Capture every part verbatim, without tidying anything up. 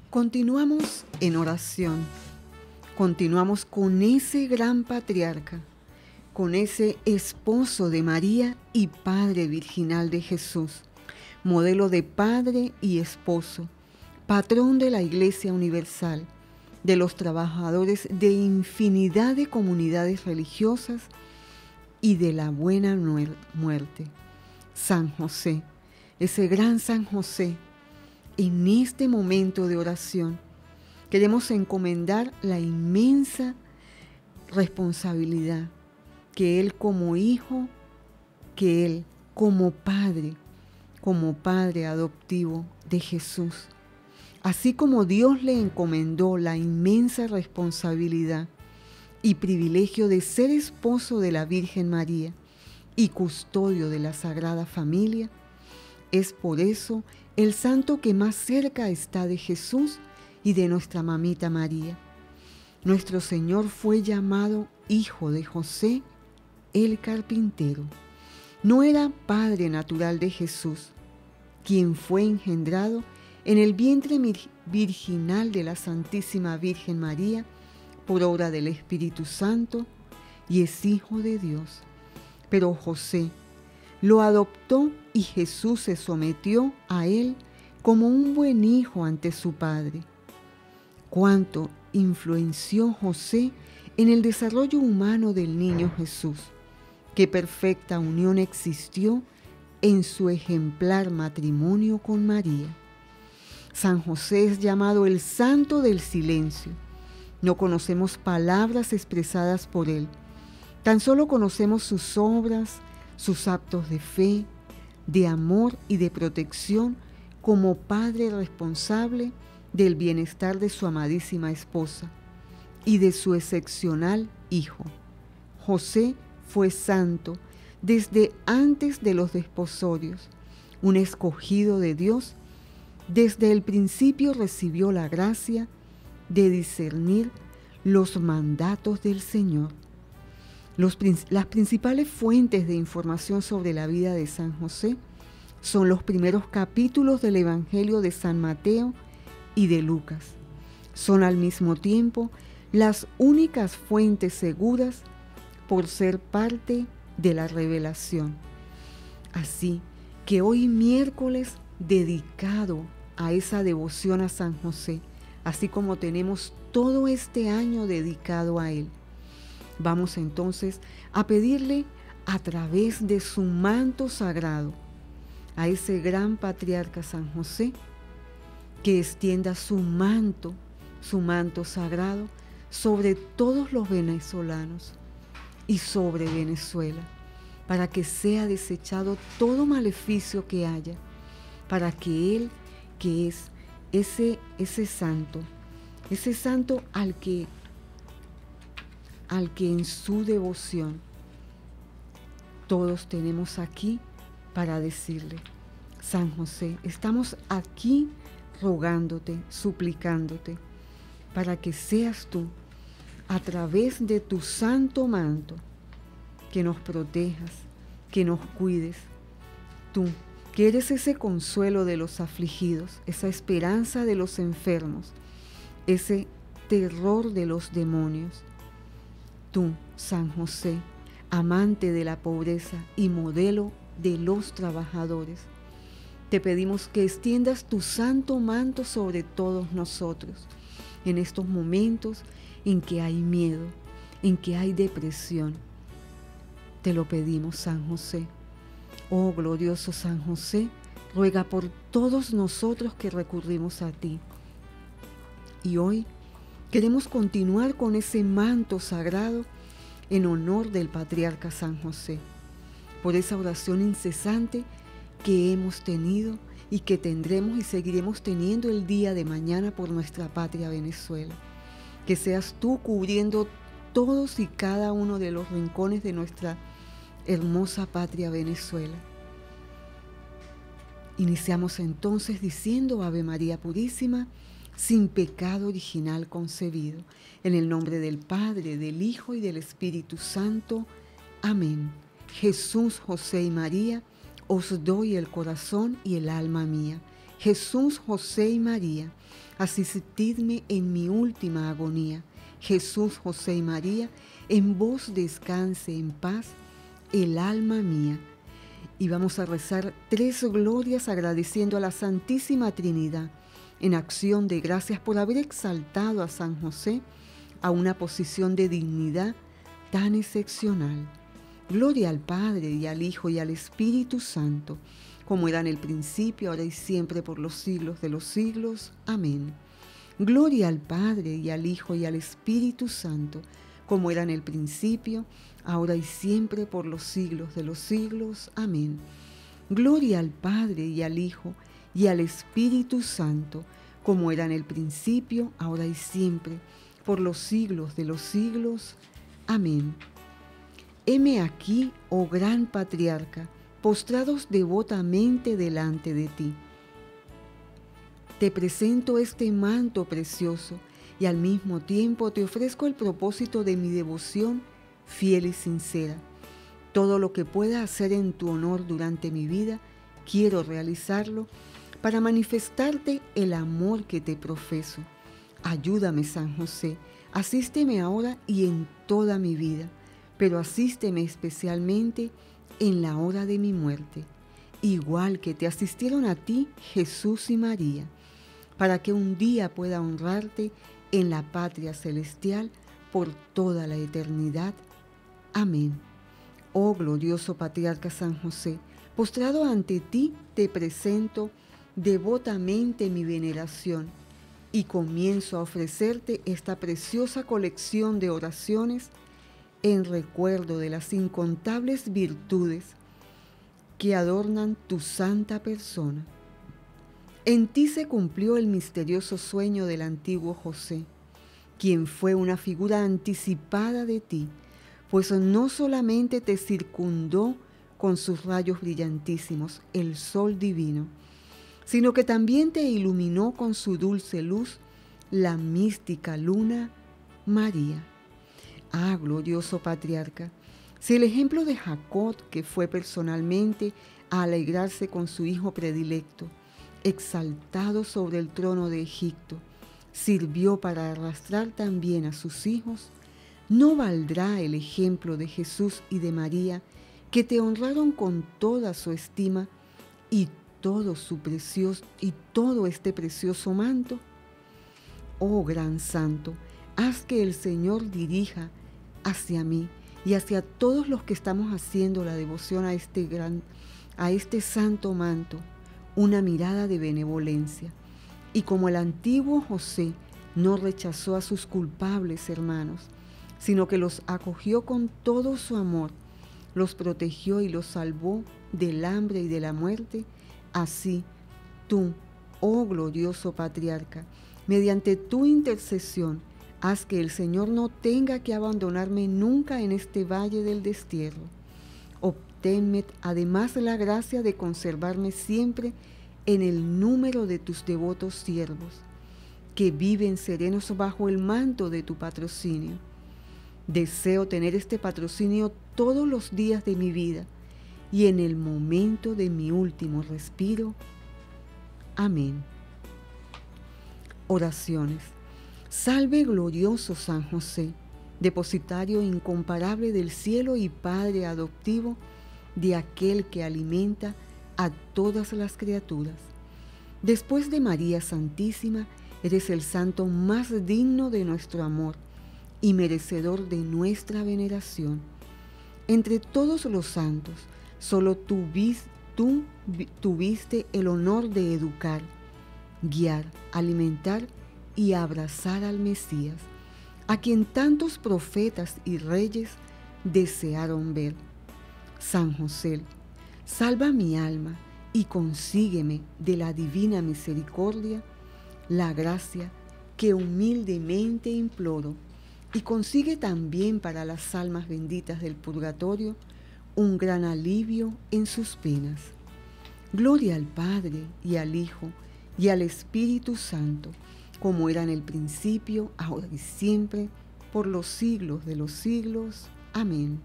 Continuamos en oración, continuamos con ese gran patriarca, con ese esposo de María y padre virginal de Jesús, modelo de padre y esposo, patrón de la Iglesia Universal, de los trabajadores de infinidad de comunidades religiosas y de la buena muerte. San José, ese gran San José, en este momento de oración, queremos encomendar la inmensa responsabilidad que Él como hijo, que Él como padre, como padre adoptivo de Jesús, así como Dios le encomendó la inmensa responsabilidad y privilegio de ser esposo de la Virgen María y custodio de la Sagrada Familia, es por eso el santo que más cerca está de Jesús y de nuestra mamita María. Nuestro Señor fue llamado hijo de José, el carpintero. No era padre natural de Jesús, quien fue engendrado en el vientre virginal de la Santísima Virgen María por obra del Espíritu Santo y es hijo de Dios. Pero José lo adoptó y Jesús se sometió a él como un buen hijo ante su padre. Cuánto influenció José en el desarrollo humano del niño Jesús. Qué perfecta unión existió en su ejemplar matrimonio con María. San José es llamado el santo del silencio. No conocemos palabras expresadas por él. Tan solo conocemos sus obras, sus actos de fe, de amor y de protección como padre responsable del bienestar de su amadísima esposa y de su excepcional hijo. José fue santo desde antes de los desposorios, un escogido de Dios. Desde el principio recibió la gracia de discernir los mandatos del Señor. Los, las principales fuentes de información sobre la vida de San José son los primeros capítulos del Evangelio de San Mateo y de Lucas. Son al mismo tiempo las únicas fuentes seguras por ser parte de la revelación. Así que hoy miércoles dedicado a esa devoción a San José, así como tenemos todo este año dedicado a él, vamos entonces a pedirle a través de su manto sagrado a ese gran patriarca San José que extienda su manto, su manto sagrado sobre todos los venezolanos y sobre Venezuela, para que sea desechado todo maleficio que haya, para que Él, que es ese, ese santo, ese santo al que al que en su devoción todos tenemos aquí para decirle: San José, estamos aquí rogándote, suplicándote, para que seas tú, a través de tu santo manto, que nos protejas, que nos cuides. Tú, que eres ese consuelo de los afligidos, esa esperanza de los enfermos, ese terror de los demonios. Tú, San José, amante de la pobreza y modelo de los trabajadores, te pedimos que extiendas tu santo manto sobre todos nosotros en estos momentos en que hay miedo, en que hay depresión. Te lo pedimos, San José. Oh glorioso San José, ruega por todos nosotros que recurrimos a ti. Y hoy queremos continuar con ese manto sagrado en honor del patriarca San José, por esa oración incesante que hemos tenido y que tendremos y seguiremos teniendo el día de mañana por nuestra patria Venezuela. Que seas tú cubriendo todos y cada uno de los rincones de nuestra hermosa patria Venezuela. Iniciamos entonces diciendo: Ave María Purísima, sin pecado original concebido. En el nombre del Padre, del Hijo y del Espíritu Santo. Amén. Jesús, José y María, os doy el corazón y el alma mía. Jesús, José y María, asistidme en mi última agonía. Jesús, José y María, en vos descanse en paz el alma mía. Y vamos a rezar tres glorias agradeciendo a la Santísima Trinidad en acción de gracias por haber exaltado a San José a una posición de dignidad tan excepcional. Gloria al Padre y al Hijo y al Espíritu Santo, como era en el principio, ahora y siempre, por los siglos de los siglos. Amén. Gloria al Padre y al Hijo y al Espíritu Santo, como era en el principio, ahora y siempre, por los siglos de los siglos. Amén. Gloria al Padre y al Hijo y al Espíritu Santo, como era en el principio, ahora y siempre, por los siglos de los siglos. Amén. Heme aquí, oh gran patriarca, postrados devotamente delante de ti. Te presento este manto precioso y al mismo tiempo te ofrezco el propósito de mi devoción fiel y sincera. Todo lo que pueda hacer en tu honor durante mi vida, quiero realizarlo para manifestarte el amor que te profeso. Ayúdame, San José, asísteme ahora y en toda mi vida, pero asísteme especialmente en la hora de mi muerte, igual que te asistieron a ti Jesús y María, para que un día pueda honrarte en la patria celestial por toda la eternidad. Amén. Oh glorioso Patriarca San José, postrado ante ti te presento devotamente mi veneración y comienzo a ofrecerte esta preciosa colección de oraciones en recuerdo de las incontables virtudes que adornan tu santa persona. En ti se cumplió el misterioso sueño del antiguo José, quien fue una figura anticipada de ti, pues no solamente te circundó con sus rayos brillantísimos el sol divino, sino que también te iluminó con su dulce luz la mística luna María. Ah, glorioso patriarca, si el ejemplo de Jacob, que fue personalmente a alegrarse con su hijo predilecto, exaltado sobre el trono de Egipto, sirvió para arrastrar también a sus hijos, ¿no valdrá el ejemplo de Jesús y de María, que te honraron con toda su estima y todo su precioso y todo este precioso manto? Oh gran santo, haz que el Señor dirija hacia mí y hacia todos los que estamos haciendo la devoción a este gran, a este santo manto, una mirada de benevolencia. Y como el antiguo José no rechazó a sus culpables hermanos, sino que los acogió con todo su amor, los protegió y los salvó del hambre y de la muerte, así tú, oh glorioso patriarca, mediante tu intercesión, haz que el Señor no tenga que abandonarme nunca en este valle del destierro. Obténme además la gracia de conservarme siempre en el número de tus devotos siervos, que viven serenos bajo el manto de tu patrocinio. Deseo tener este patrocinio todos los días de mi vida y en el momento de mi último respiro. Amén. Oraciones. Salve glorioso San José, depositario incomparable del cielo y Padre adoptivo de aquel que alimenta a todas las criaturas. Después de María Santísima, eres el santo más digno de nuestro amor y merecedor de nuestra veneración. Entre todos los santos, solo tú, tú tuviste el honor de educar, guiar, alimentar y abrazar al Mesías, a quien tantos profetas y reyes desearon ver. San José, salva mi alma y consígueme de la divina misericordia la gracia que humildemente imploro, y consigue también para las almas benditas del purgatorio un gran alivio en sus penas. Gloria al Padre y al Hijo y al Espíritu Santo, como era en el principio, ahora y siempre, por los siglos de los siglos. Amén.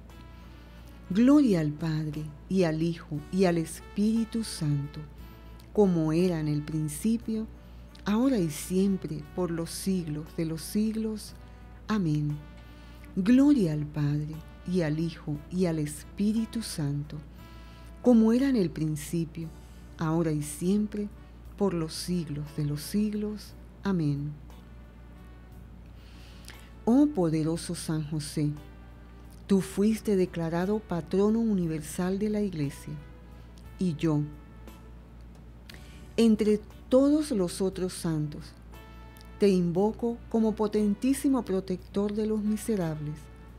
Gloria al Padre y al Hijo y al Espíritu Santo, como era en el principio, ahora y siempre, por los siglos de los siglos. Amén. Gloria al Padre, y al Hijo, y al Espíritu Santo, como era en el principio, ahora y siempre, por los siglos de los siglos. Amén. Oh poderoso San José, tú fuiste declarado patrono universal de la Iglesia, y yo, entre todos los otros santos, te invoco como potentísimo protector de los miserables.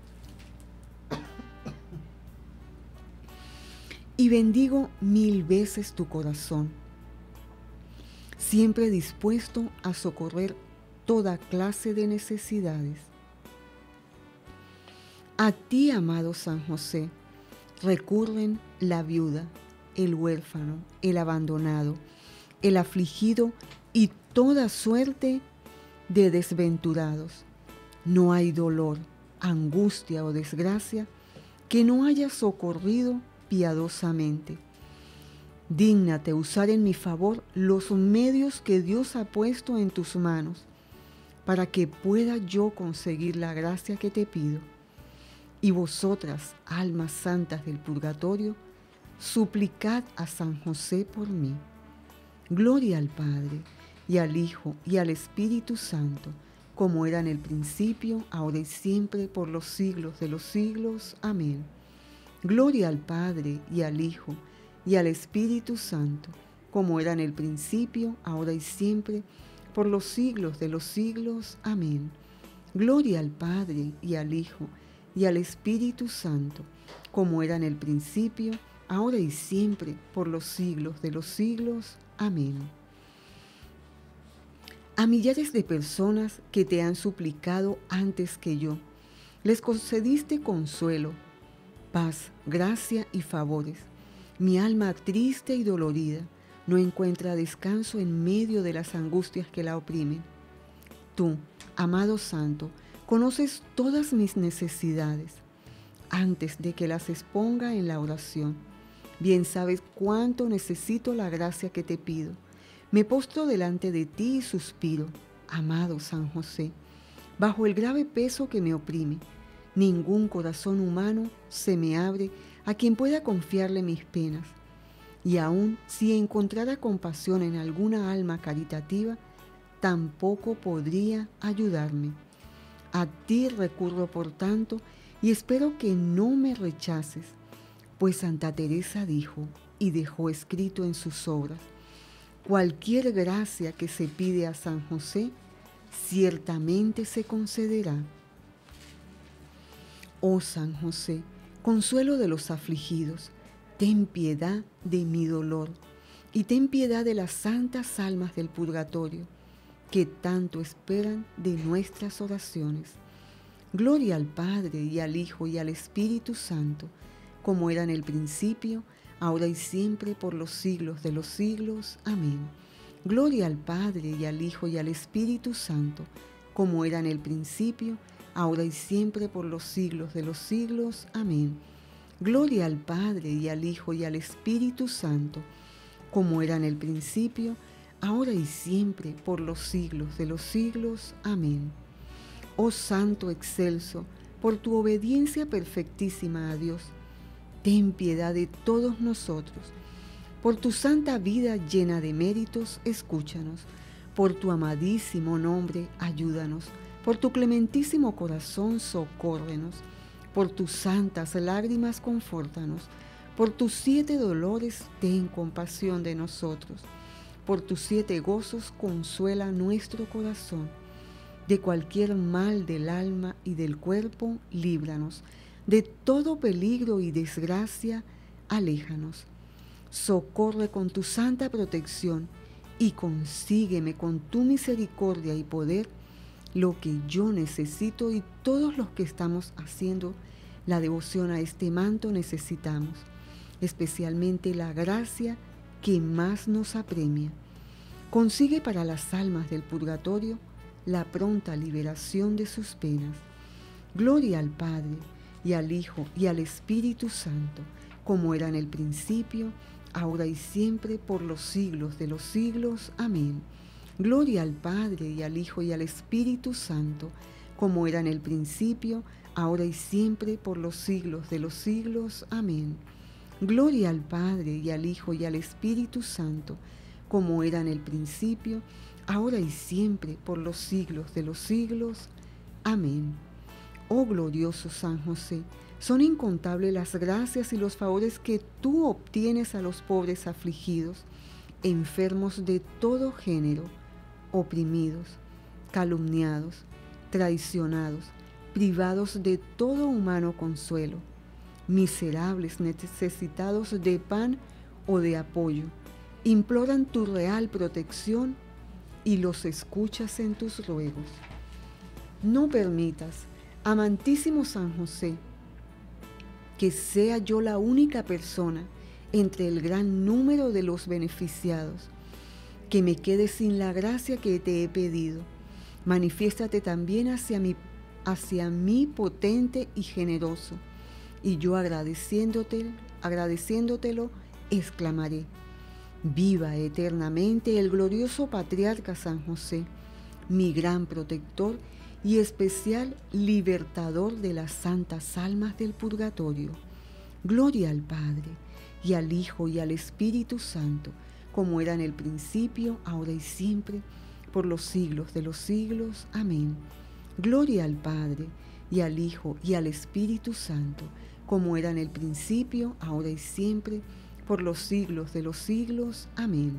Y bendigo mil veces tu corazón, siempre dispuesto a socorrer toda clase de necesidades. A ti, amado San José, recurren la viuda, el huérfano, el abandonado, el afligido y toda suerte de desventurados. No hay dolor, angustia o desgracia que no hayas socorrido piadosamente. Dígnate usar en mi favor los medios que Dios ha puesto en tus manos para que pueda yo conseguir la gracia que te pido. Y vosotras, almas santas del purgatorio, suplicad a San José por mí. Gloria al Padre, y al Hijo, y al Espíritu Santo, como era en el principio, ahora y siempre, por los siglos de los siglos. Amén. Gloria al Padre, y al Hijo, y al Espíritu Santo, como era en el principio, ahora y siempre, por los siglos de los siglos. Amén. Gloria al Padre, y al Hijo, y al Espíritu Santo, como era en el principio, ahora y siempre, por los siglos de los siglos. Amén. A millares de personas que te han suplicado antes que yo, les concediste consuelo, paz, gracia y favores. Mi alma triste y dolorida no encuentra descanso en medio de las angustias que la oprimen. Tú, amado Santo, conoces todas mis necesidades antes de que las exponga en la oración. Bien sabes cuánto necesito la gracia que te pido. Me postro delante de ti y suspiro, amado San José, bajo el grave peso que me oprime. Ningún corazón humano se me abre a quien pueda confiarle mis penas. Y aun si encontrara compasión en alguna alma caritativa, tampoco podría ayudarme. A ti recurro, por tanto, y espero que no me rechaces, pues Santa Teresa dijo y dejó escrito en sus obras: cualquier gracia que se pide a San José, ciertamente se concederá. Oh San José, consuelo de los afligidos, ten piedad de mi dolor y ten piedad de las santas almas del purgatorio, que tanto esperan de nuestras oraciones. Gloria al Padre, y al Hijo, y al Espíritu Santo, como era en el principio, ahora y siempre, por los siglos de los siglos. Amén. Gloria al Padre, y al Hijo, y al Espíritu Santo, como era en el principio, ahora y siempre, por los siglos de los siglos. Amén. Gloria al Padre, y al Hijo, y al Espíritu Santo, como era en el principio, ahora y siempre, por los siglos de los siglos. Amén. Oh Santo excelso, por tu obediencia perfectísima a Dios, ten piedad de todos nosotros. Por tu santa vida llena de méritos, escúchanos. Por tu amadísimo nombre, ayúdanos. Por tu clementísimo corazón, socórrenos. Por tus santas lágrimas, confórtanos. Por tus siete dolores, ten compasión de nosotros. Por tus siete gozos, consuela nuestro corazón. De cualquier mal del alma y del cuerpo, líbranos. De todo peligro y desgracia, aléjanos. Socorre con tu santa protección y consígueme con tu misericordia y poder lo que yo necesito y todos los que estamos haciendo la devoción a este manto necesitamos, especialmente la gracia que más nos apremia. Consigue para las almas del purgatorio la pronta liberación de sus penas. Gloria al Padre, y al Hijo, y al Espíritu Santo, como era en el principio, ahora y siempre, por los siglos de los siglos. Amén. Gloria al Padre, y al Hijo, y al Espíritu Santo, como era en el principio, ahora y siempre, por los siglos de los siglos. Amén. Gloria al Padre, y al Hijo, y al Espíritu Santo, como era en el principio, ahora y siempre, por los siglos de los siglos. Amén. Oh glorioso San José, son incontables las gracias y los favores que tú obtienes a los pobres afligidos, enfermos de todo género, oprimidos, calumniados, traicionados, privados de todo humano consuelo, miserables, necesitados de pan o de apoyo. Imploran tu real protección y los escuchas en tus ruegos. No permitas, amantísimo San José, que sea yo la única persona entre el gran número de los beneficiados, que me quede sin la gracia que te he pedido. Manifiéstate también hacia mí, hacia mí potente y generoso, y yo agradeciéndote, agradeciéndotelo, exclamaré: viva eternamente el glorioso patriarca San José, mi gran protector y especial libertador de las santas almas del purgatorio. Gloria al Padre, y al Hijo, y al Espíritu Santo, como era en el principio, ahora y siempre, por los siglos de los siglos. Amén. Gloria al Padre, y al Hijo, y al Espíritu Santo, como era en el principio, ahora y siempre, por los siglos de los siglos. Amén.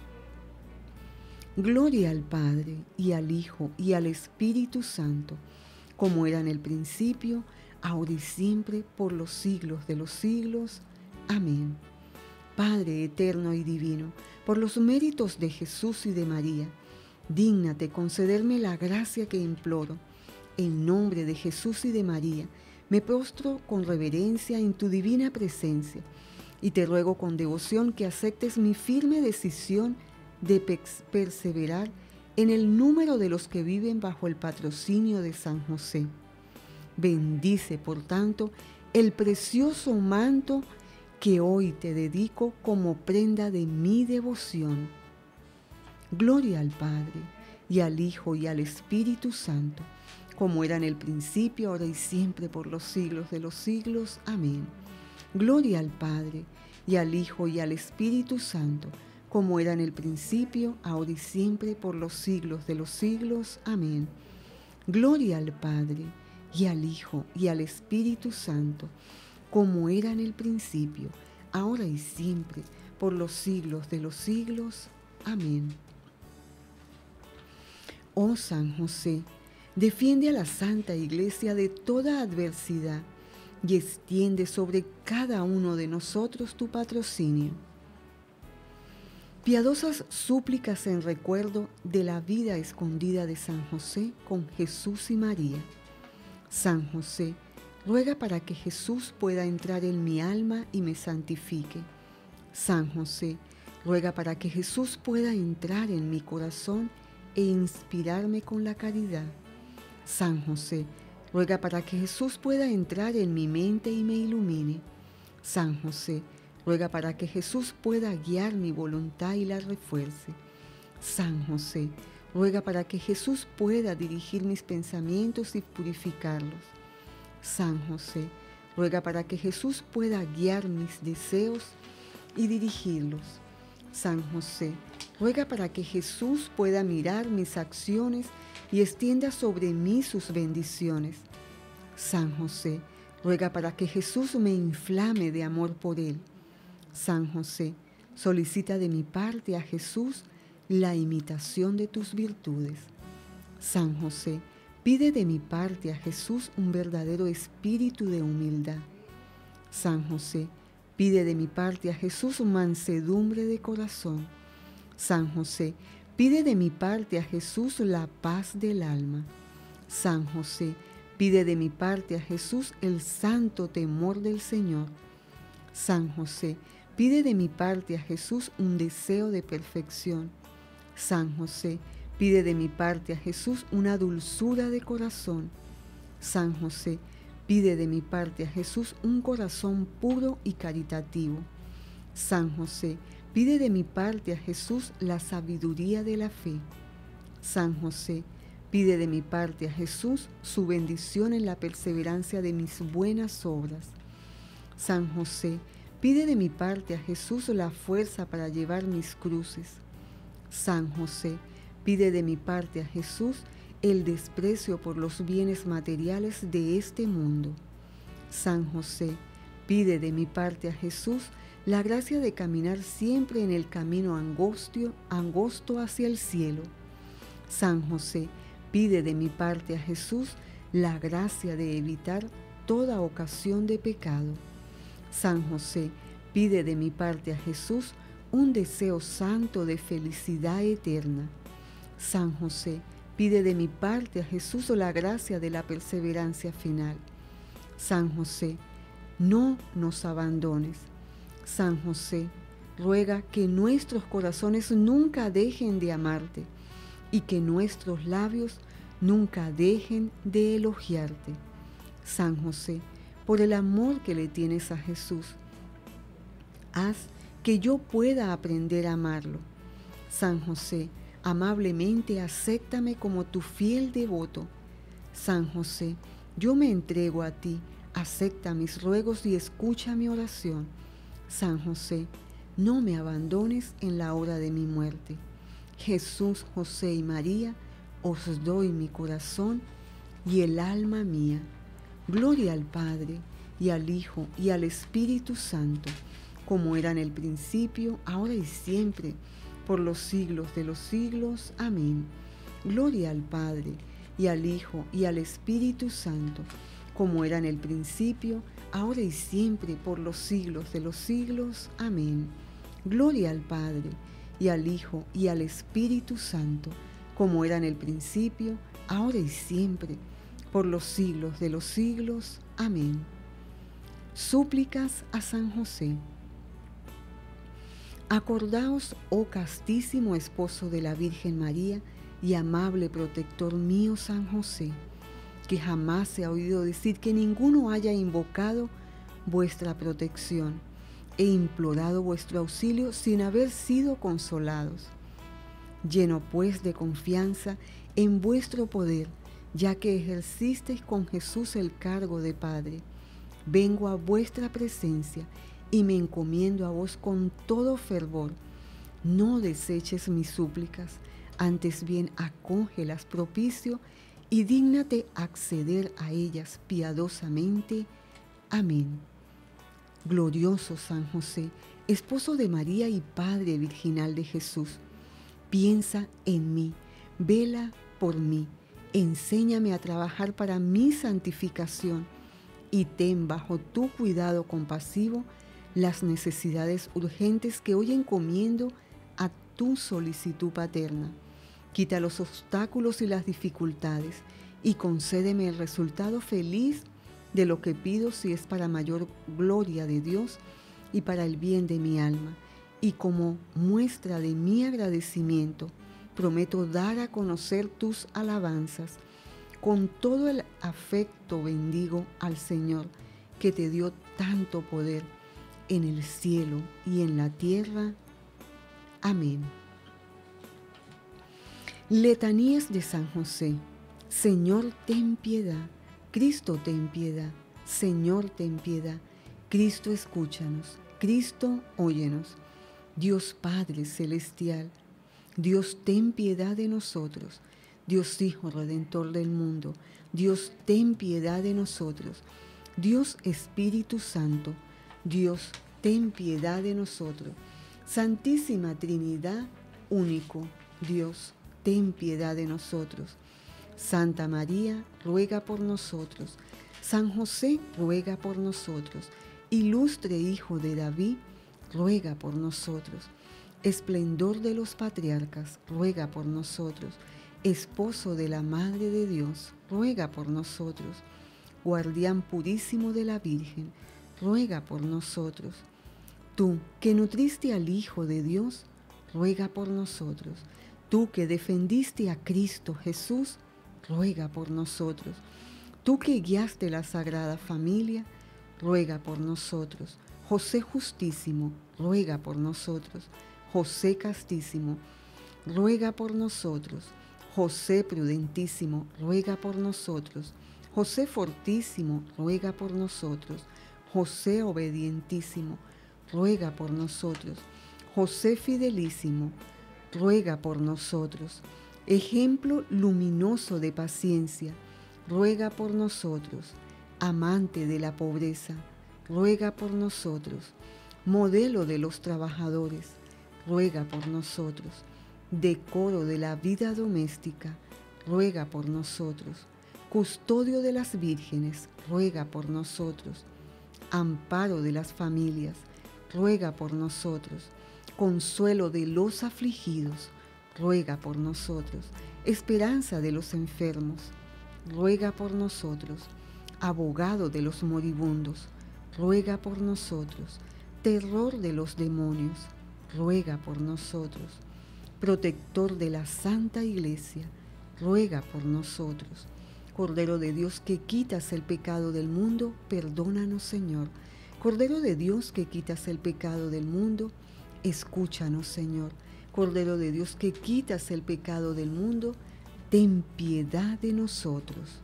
Gloria al Padre, y al Hijo, y al Espíritu Santo, como era en el principio, ahora y siempre, por los siglos de los siglos. Amén. Padre eterno y divino, por los méritos de Jesús y de María, dígnate concederme la gracia que imploro. En nombre de Jesús y de María, me postro con reverencia en tu divina presencia y te ruego con devoción que aceptes mi firme decisión de perseverar en el número de los que viven bajo el patrocinio de San José. Bendice, por tanto, el precioso manto que hoy te dedico como prenda de mi devoción. Gloria al Padre, y al Hijo, y al Espíritu Santo, como era en el principio, ahora y siempre, por los siglos de los siglos. Amén. Gloria al Padre, y al Hijo, y al Espíritu Santo, como era en el principio, ahora y siempre, por los siglos de los siglos. Amén. Gloria al Padre, y al Hijo, y al Espíritu Santo, como era en el principio, ahora y siempre, por los siglos de los siglos. Amén. Oh San José, defiende a la Santa Iglesia de toda adversidad y extiende sobre cada uno de nosotros tu patrocinio. Piadosas súplicas en recuerdo de la vida escondida de San José con Jesús y María. San José, ruega para que Jesús pueda entrar en mi alma y me santifique. San José, ruega para que Jesús pueda entrar en mi corazón e inspirarme con la caridad. San José, ruega para que Jesús pueda entrar en mi mente y me ilumine. San José, ruega para que Jesús pueda guiar mi voluntad y la refuerce. San José, ruega para que Jesús pueda dirigir mis pensamientos y purificarlos. San José, ruega para que Jesús pueda guiar mis deseos y dirigirlos. San José, ruega para que Jesús pueda mirar mis acciones y extienda sobre mí sus bendiciones. San José, ruega para que Jesús me inflame de amor por Él. San José, solicita de mi parte a Jesús la imitación de tus virtudes. San José, pide de mi parte a Jesús un verdadero espíritu de humildad. San José, pide de mi parte a Jesús mansedumbre de corazón. San José, pide de mi parte a Jesús la paz del alma. San José, pide de mi parte a Jesús el santo temor del Señor. San José, pide de mi parte a Jesús un deseo de perfección. San José, pide de mi parte a Jesús una dulzura de corazón. San José, pide de mi parte a Jesús un corazón puro y caritativo. San José, pide de mi parte a Jesús la sabiduría de la fe. San José, pide de mi parte a Jesús su bendición en la perseverancia de mis buenas obras. San José, pide de mi parte a Jesús la fuerza para llevar mis cruces. San José, pide de mi parte a Jesús el desprecio por los bienes materiales de este mundo. San José, pide de mi parte a Jesús la gracia de caminar siempre en el camino angosto, angosto hacia el cielo. San José, pide de mi parte a Jesús la gracia de evitar toda ocasión de pecado. San José, pide de mi parte a Jesús un deseo santo de felicidad eterna. San José, pide de mi parte a Jesús la gracia de la perseverancia final. San José, no nos abandones. San José, ruega que nuestros corazones nunca dejen de amarte y que nuestros labios nunca dejen de elogiarte. San José, por el amor que le tienes a Jesús, haz que yo pueda aprender a amarlo. San José, amablemente acéptame como tu fiel devoto. San José, yo me entrego a ti, acepta mis ruegos y escucha mi oración. San José, no me abandones en la hora de mi muerte. Jesús, José y María, os doy mi corazón y el alma mía. Gloria al Padre, y al Hijo, y al Espíritu Santo, como era en el principio, ahora y siempre, por los siglos de los siglos. Amén. Gloria al Padre, y al Hijo, y al Espíritu Santo, como era en el principio, ahora y siempre, por los siglos de los siglos. Amén. Gloria al Padre, y al Hijo, y al Espíritu Santo, como era en el principio, ahora y siempre, por los siglos de los siglos. Amén. Súplicas a San José. Acordaos, oh castísimo esposo de la Virgen María y amable protector mío San José, que jamás se ha oído decir que ninguno haya invocado vuestra protección e implorado vuestro auxilio sin haber sido consolados. Lleno pues de confianza en vuestro poder, ya que ejercisteis con Jesús el cargo de Padre, vengo a vuestra presencia y me encomiendo a vos con todo fervor. No deseches mis súplicas, antes bien acógelas propicio y dígnate acceder a ellas piadosamente. Amén. Glorioso San José, esposo de María y Padre virginal de Jesús, piensa en mí, vela por mí, enséñame a trabajar para mi santificación y ten bajo tu cuidado compasivo las necesidades urgentes que hoy encomiendo a tu solicitud paterna. Quita los obstáculos y las dificultades y concédeme el resultado feliz de lo que pido, si es para mayor gloria de Dios y para el bien de mi alma. Y como muestra de mi agradecimiento, prometo dar a conocer tus alabanzas. Con todo el afecto bendigo al Señor, que te dio tanto poder en el cielo y en la tierra. Amén. Letanías de San José. Señor, ten piedad. Cristo, ten piedad. Señor, ten piedad. Cristo, escúchanos. Cristo, óyenos. Dios Padre celestial, Dios, ten piedad de nosotros. Dios Hijo Redentor del mundo, Dios, ten piedad de nosotros. Dios Espíritu Santo, Dios, ten piedad de nosotros. Santísima Trinidad, único, Dios, ten piedad de nosotros. Santa María, ruega por nosotros. San José, ruega por nosotros. Ilustre Hijo de David, ruega por nosotros. Esplendor de los patriarcas, ruega por nosotros. Esposo de la Madre de Dios, ruega por nosotros. Guardián purísimo de la Virgen, ruega por nosotros. Tú, que nutriste al Hijo de Dios, ruega por nosotros. Tú, que defendiste a Cristo Jesús, ruega por nosotros. Tú, que guiaste la Sagrada Familia, ruega por nosotros. José justísimo, ruega por nosotros. José castísimo, ruega por nosotros. José prudentísimo, ruega por nosotros. José fortísimo, ruega por nosotros. José obedientísimo, ruega por nosotros. José fidelísimo, ruega por nosotros. Ejemplo luminoso de paciencia, ruega por nosotros. Amante de la pobreza, ruega por nosotros. Modelo de los trabajadores, ruega por nosotros. Decoro de la vida doméstica, ruega por nosotros. Custodio de las vírgenes, ruega por nosotros. Amparo de las familias, ruega por nosotros. Consuelo de los afligidos, ruega por nosotros. Esperanza de los enfermos, ruega por nosotros. Abogado de los moribundos, ruega por nosotros. Terror de los demonios, ruega por nosotros. Protector de la Santa Iglesia, ruega por nosotros. Cordero de Dios que quitas el pecado del mundo, perdónanos, Señor. Cordero de Dios que quitas el pecado del mundo, escúchanos, Señor. Cordero de Dios que quitas el pecado del mundo, ten piedad de nosotros.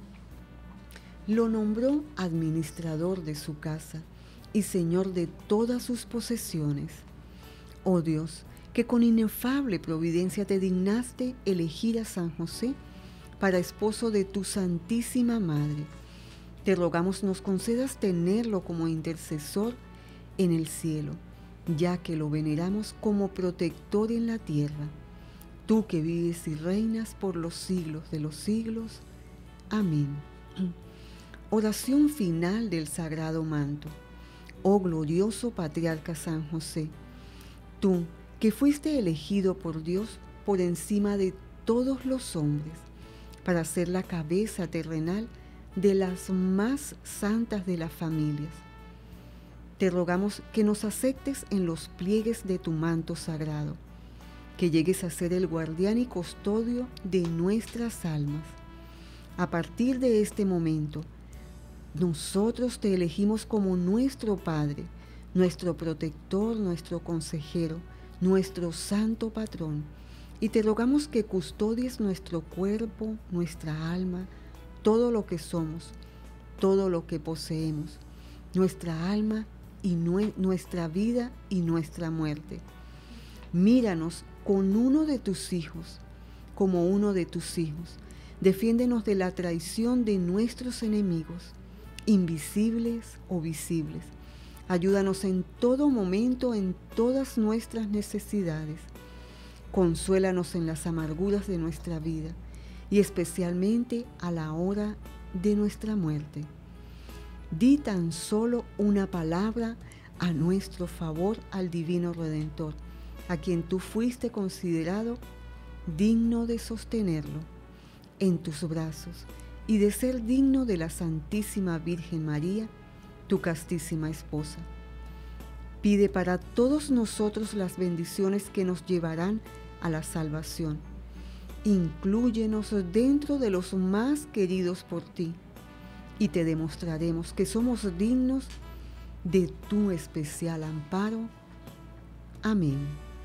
Lo nombró administrador de su casa y señor de todas sus posesiones. Oh Dios, que con inefable providencia te dignaste elegir a San José para esposo de tu Santísima Madre. Te rogamos nos concedas tenerlo como intercesor en el cielo, ya que lo veneramos como protector en la tierra. Tú que vives y reinas por los siglos de los siglos. Amén. Oración final del Sagrado Manto. Oh glorioso Patriarca San José, tú que fuiste elegido por Dios por encima de todos los hombres, para ser la cabeza terrenal de las más santas de las familias. Te rogamos que nos aceptes en los pliegues de tu manto sagrado, que llegues a ser el guardián y custodio de nuestras almas. A partir de este momento, nosotros te elegimos como nuestro Padre, nuestro protector, nuestro consejero, nuestro santo patrón, y te rogamos que custodies nuestro cuerpo, nuestra alma, todo lo que somos, todo lo que poseemos, nuestra alma y nue- nuestra vida y nuestra muerte. Míranos con uno de tus hijos, como uno de tus hijos. Defiéndenos de la traición de nuestros enemigos, invisibles o visibles. Ayúdanos en todo momento, en todas nuestras necesidades. Consuélanos en las amarguras de nuestra vida y especialmente a la hora de nuestra muerte. Di tan solo una palabra a nuestro favor al Divino Redentor, a quien tú fuiste considerado digno de sostenerlo en tus brazos y de ser digno de la Santísima Virgen María, tu castísima esposa. Pide para todos nosotros las bendiciones que nos llevarán a la salvación. Inclúyenos dentro de los más queridos por ti y te demostraremos que somos dignos de tu especial amparo. Amén.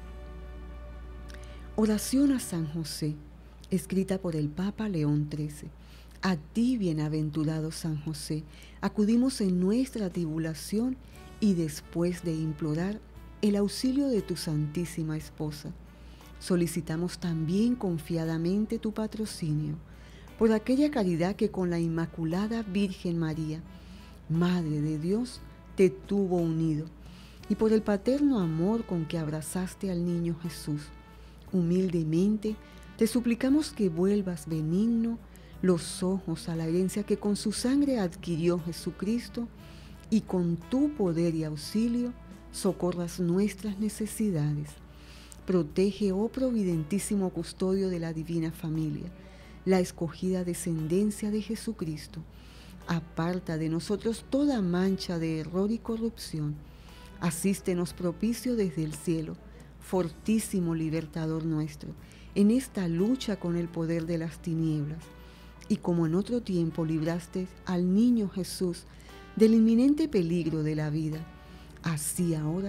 Oración a San José, escrita por el Papa León trece. A ti, bienaventurado San José, acudimos en nuestra tribulación y después de implorar el auxilio de tu Santísima Esposa, solicitamos también confiadamente tu patrocinio por aquella caridad que con la Inmaculada Virgen María, Madre de Dios, te tuvo unido, y por el paterno amor con que abrazaste al niño Jesús. Humildemente te suplicamos que vuelvas benigno los ojos a la herencia que con su sangre adquirió Jesucristo y con tu poder y auxilio socorras nuestras necesidades. Protege, oh providentísimo custodio de la divina familia, la escogida descendencia de Jesucristo. Aparta de nosotros toda mancha de error y corrupción. Asístenos propicio desde el cielo, fortísimo libertador nuestro, en esta lucha con el poder de las tinieblas. Y como en otro tiempo libraste al niño Jesús del inminente peligro de la vida, así ahora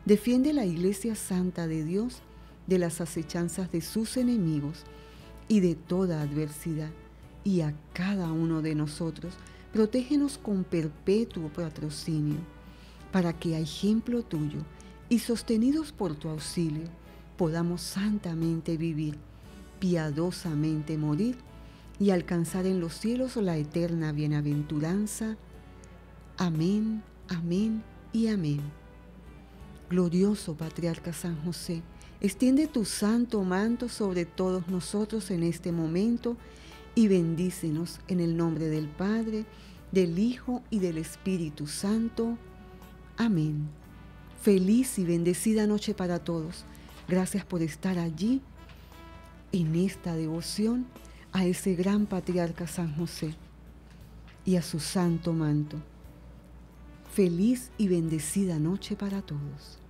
Defiende la Iglesia Santa de Dios de las acechanzas de sus enemigos y de toda adversidad. Y a cada uno de nosotros, protégenos con perpetuo patrocinio, para que a ejemplo tuyo y sostenidos por tu auxilio, podamos santamente vivir, piadosamente morir y alcanzar en los cielos la eterna bienaventuranza. Amén, amén y amén. Glorioso Patriarca San José, extiende tu santo manto sobre todos nosotros en este momento y bendícenos en el nombre del Padre, del Hijo y del Espíritu Santo. Amén. Feliz y bendecida noche para todos. Gracias por estar allí en esta devoción a ese gran Patriarca San José y a su santo manto. Feliz y bendecida noche para todos.